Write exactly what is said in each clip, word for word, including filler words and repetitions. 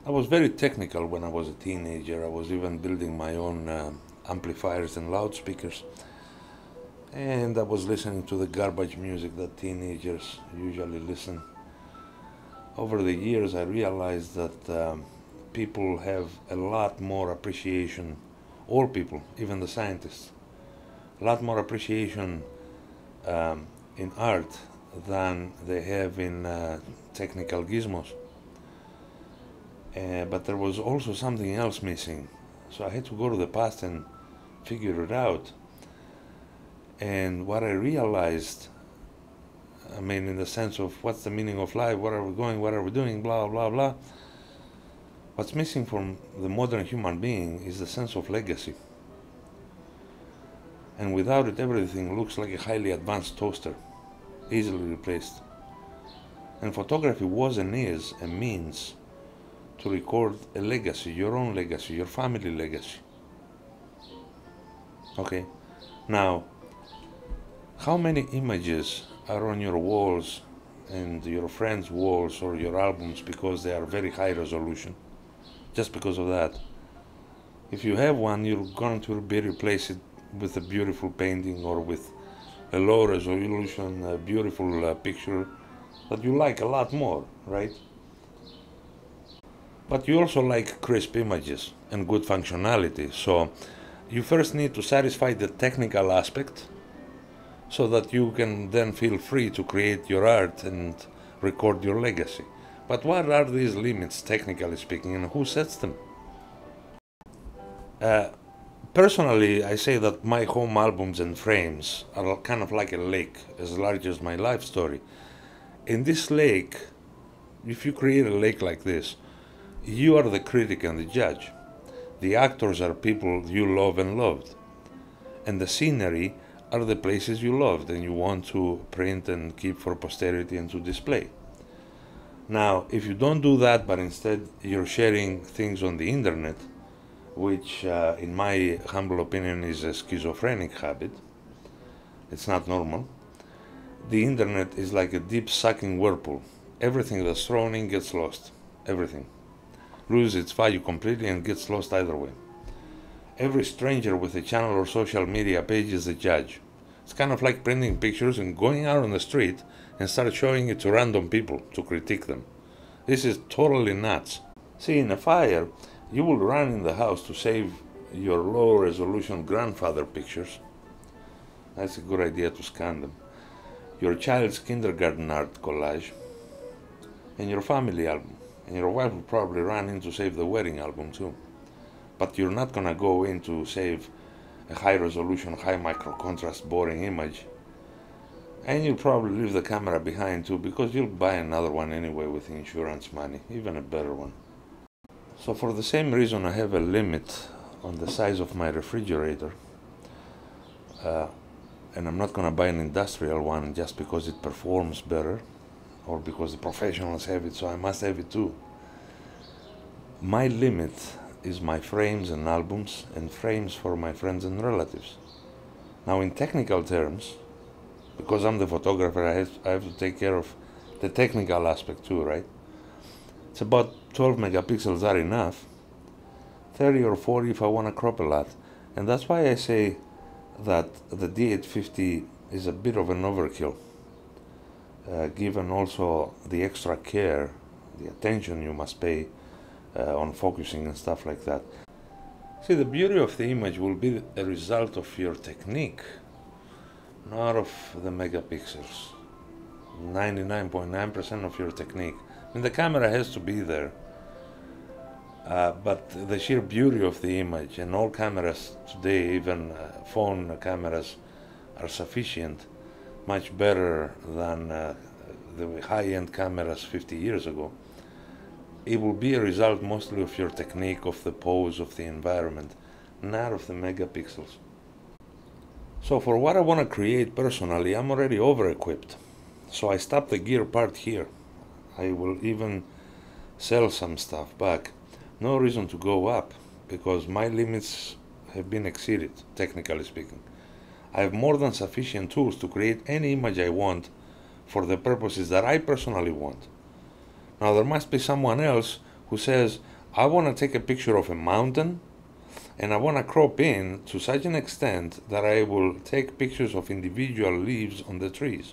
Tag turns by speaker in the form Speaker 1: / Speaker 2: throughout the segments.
Speaker 1: I was very technical when I was a teenager. I was even building my own uh, amplifiers and loudspeakers. And I was listening to the garbage music that teenagers usually listen. Over the years, I realized that um, people have a lot more appreciation, all people, even the scientists, a lot more appreciation um, in art than they have in uh, technical gizmos. Uh, but there was also something else missing. So I had to go to the past and figure it out. And what I realized, I mean, in the sense of what's the meaning of life, where are we going, what are we doing, blah, blah, blah. What's missing from the modern human being is the sense of legacy. And without it, everything looks like a highly advanced toaster, easily replaced. And photography was and is a means to record a legacy, your own legacy, your family legacy. Okay, now, how many images are on your walls and your friends' walls or your albums because they are very high resolution? Just because of that. If you have one, you're going to be replace it with a beautiful painting or with a low resolution, a beautiful uh, picture that you like a lot more, right? But you also like crisp images and good functionality, so you first need to satisfy the technical aspect so that you can then feel free to create your art and record your legacy. But what are these limits, technically speaking, and who sets them? Uh, personally, I say that my home albums and frames are kind of like a lake, as large as my life story. In this lake, if you create a lake like this, you are the critic and the judge. The actors are people you love and loved. And the scenery are the places you loved and you want to print and keep for posterity and to display. Now, if you don't do that, but instead you're sharing things on the internet, which uh, in my humble opinion is a schizophrenic habit, it's not normal. The internet is like a deep sucking whirlpool. Everything that's thrown in gets lost. Everything. Loses its value completely and gets lost either way. Every stranger with a channel or social media page is a judge. It's kind of like printing pictures and going out on the street and start showing it to random people to critique them. This is totally nuts. See, in a fire, you will run in the house to save your low-resolution grandfather pictures. That's a good idea to scan them. Your child's kindergarten art collage, and your family album. And your wife will probably run in to save the wedding album too. But you're not gonna go in to save a high-resolution, high-micro-contrast, boring image. And you'll probably leave the camera behind too, because you'll buy another one anyway with insurance money, even a better one. So for the same reason I have a limit on the size of my refrigerator. Uh, and I'm not gonna buy an industrial one just because it performs better, or because the professionals have it, so I must have it too. My limit is my frames and albums and frames for my friends and relatives. Now, in technical terms, because I'm the photographer, I have, I have to take care of the technical aspect too, right? It's about twelve megapixels are enough, thirty or forty if I want to crop a lot. And that's why I say that the D eight fifty is a bit of an overkill. Uh, given also the extra care, the attention you must pay uh, on focusing and stuff like that. See, the beauty of the image will be a result of your technique, not of the megapixels. ninety-nine point nine percent of your technique. I mean, the camera has to be there, uh, but the sheer beauty of the image, and all cameras today, even uh, phone cameras, are sufficient. Much better than uh, the high-end cameras fifty years ago. It will be a result mostly of your technique, of the pose, of the environment, not of the megapixels. So for what I want to create personally, I'm already over-equipped. So I stopped the gear part here. I will even sell some stuff back. No reason to go up, because my limits have been exceeded, technically speaking. I have more than sufficient tools to create any image I want for the purposes that I personally want. Now, there must be someone else who says, I want to take a picture of a mountain, and I want to crop in to such an extent that I will take pictures of individual leaves on the trees.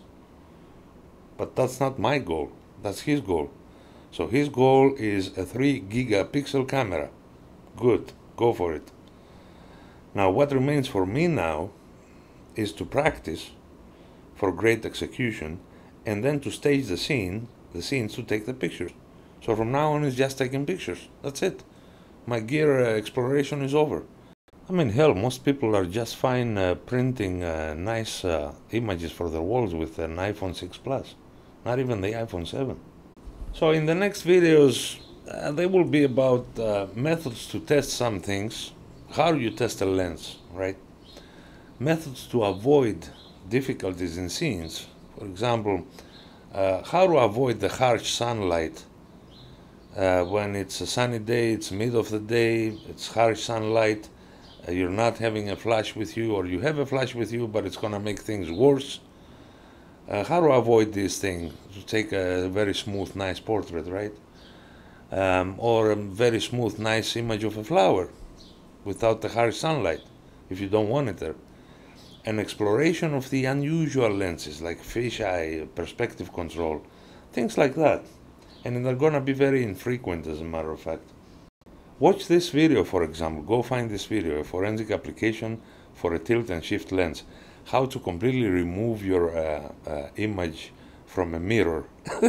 Speaker 1: But that's not my goal. That's his goal. So his goal is a three gigapixel camera. Good, go for it. Now what remains for me now is to practice for great execution, and then to stage the scene, the scenes to take the pictures. So from now on it's just taking pictures. That's it. My gear uh, exploration is over. I mean, hell, most people are just fine uh, printing uh, nice uh, images for their walls with an iPhone six Plus. Not even the iPhone seven. So in the next videos, uh, they will be about uh, methods to test some things. How do you test a lens, right? Methods to avoid difficulties in scenes. For example, uh, how to avoid the harsh sunlight. Uh, when it's a sunny day, it's mid of the day, it's harsh sunlight, uh, you're not having a flash with you, or you have a flash with you, but it's going to make things worse. Uh, how to avoid this thing, to take a very smooth, nice portrait, right? Um, or a very smooth, nice image of a flower without the harsh sunlight, if you don't want it there. An exploration of the unusual lenses, like fisheye, perspective control, things like that. And they're going to be very infrequent, as a matter of fact. Watch this video, for example. Go find this video, a forensic application for a tilt and shift lens. How to completely remove your uh, uh, image from a mirror.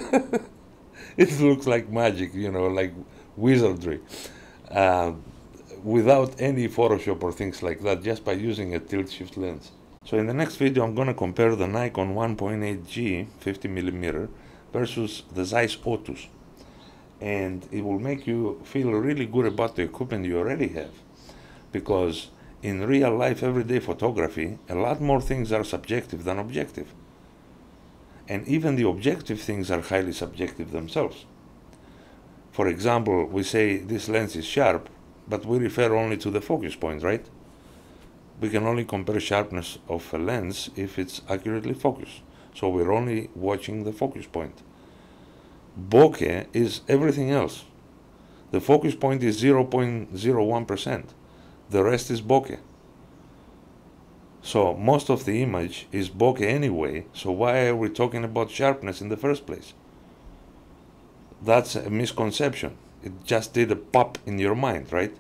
Speaker 1: It looks like magic, you know, like wizardry. Uh, without any Photoshop or things like that, just by using a tilt shift lens. So in the next video, I'm going to compare the Nikon one point eight G fifty millimeter versus the Zeiss Otus. And it will make you feel really good about the equipment you already have. Because in real life, everyday photography, a lot more things are subjective than objective. And even the objective things are highly subjective themselves. For example, we say this lens is sharp, but we refer only to the focus point, right? We can only compare sharpness of a lens if it's accurately focused. So we're only watching the focus point. Bokeh is everything else. The focus point is zero point zero one percent. The rest is bokeh. So most of the image is bokeh anyway, so why are we talking about sharpness in the first place? That's a misconception. It just did a pop in your mind, right?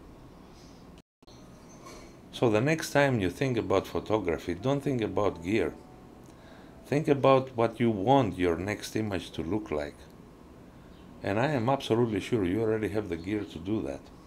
Speaker 1: So the next time you think about photography, don't think about gear. Think about what you want your next image to look like. And I am absolutely sure you already have the gear to do that.